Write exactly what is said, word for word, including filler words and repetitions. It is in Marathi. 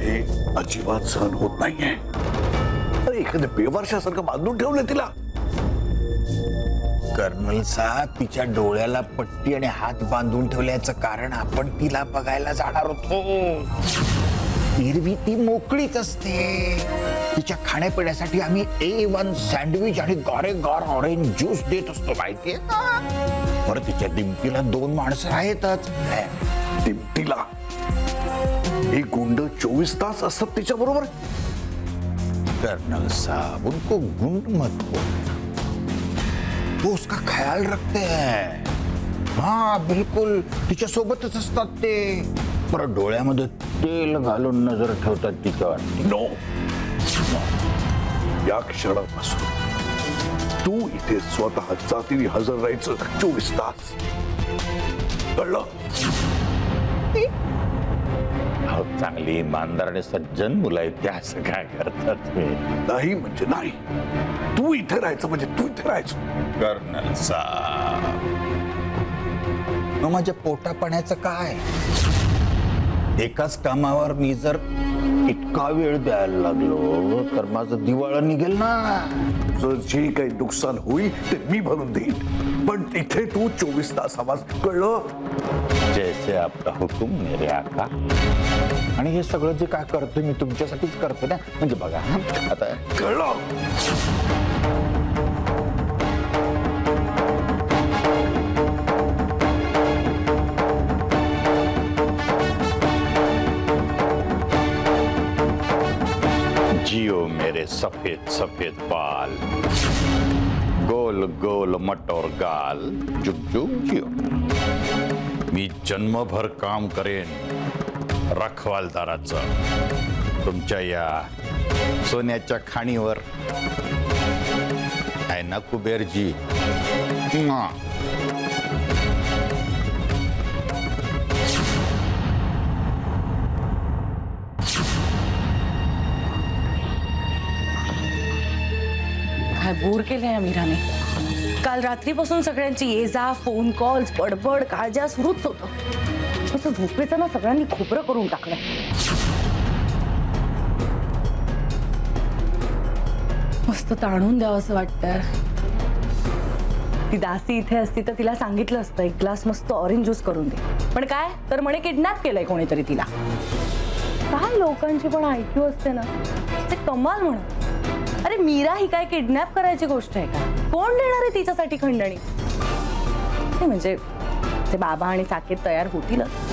हे अजिबात सहन होत नाहीये. अरे एखाद्या बेवारशासारखं बांधून ठेवलं तिला. कर्नल साहेब, तिच्या डोळ्याला पट्टी आणि हात बांधून ठेवल्याचं कारण आपण तिला बघायला जाणार होतो. एरवी ती मोकळीच असते. तिच्या खाण्यापिण्यासाठी आम्ही ए वन सँडविच आणि गारे गार ऑरेंज ज्यूस देत असतो, माहितीये का? बरं, तिच्या दिमतीला दोन माणसं आहेतच. दिमतीला एक गुंड चोवीस तास असतात तिच्या बरोबर. कर्नल साहब, उनको गुंड मत बोलना, वो उसका ख्याल रखते हैं. हाँ बिलकुल, तिच्या सोबतच असतात ते. बरं, डोळ्यामध्ये तेल घालून नजर ठेवतात तिच्यावर. नो, या क्षणापासून तू इथे स्वतः जातीने हजर राहायचं चोवीस तास. कळलं? चांगली इमानदार आणि सज्जन मुलं आहेत, त्या असं काय करतात? नाही म्हणजे नाही. तू इथे राहायचं म्हणजे तू इथे राहायचं. कर्नल साहब, मग माझ्या पोटापाण्याचं काय? एकाच कामावर मी जर इतका वेळ द्यायला लागलो तर माझं दिवाळा निघेल ना. जर जे काही नुकसान होईल ते मी भरून देईन, पण इथे तू चोवीस तास आवाज. कळलं? जैसे आपका हुकुम मेरे आका. आणि हे सगळं जे काय करतोय मी तुमच्यासाठीच करतोय ना. म्हणजे बघा आता. कळलं? जियो मेरे सफेद सफेद बाल, गोल गोल मटोर गाल, जुग जुग जियो. मी जन्मभर काम करेन रखवालदाराचं तुमच्या या सोन्याच्या खाणीवर. आहे ना कुबेरजी? काय बोर केलंय मीराने. काल रात्रीपासून सगळ्यांची ये जा, फोन कॉल्स, बडबड, काळजा सुरूच होतं. असं झोपेचं ना सगळ्यांनी खोबरं करून टाकलं. मस्त ताणून द्यावं असं वाटतं. ती दासी इथे असती तर तिला सांगितलं असतं एक ग्लास मस्त ऑरेंज ज्यूस करून दे. पण काय तर म्हणे किडनॅप केलंय कोणीतरी तिला. काय लोकांची पण आयक्यू असते ना, ते कमाल म्हणा. अरे मीरा ही काय किडनॅप करायची गोष्ट आहे का? कोण देणार आहे तिच्यासाठी खंडणी? म्हणजे ते बाबा आणि साकेत तयार होतीलच.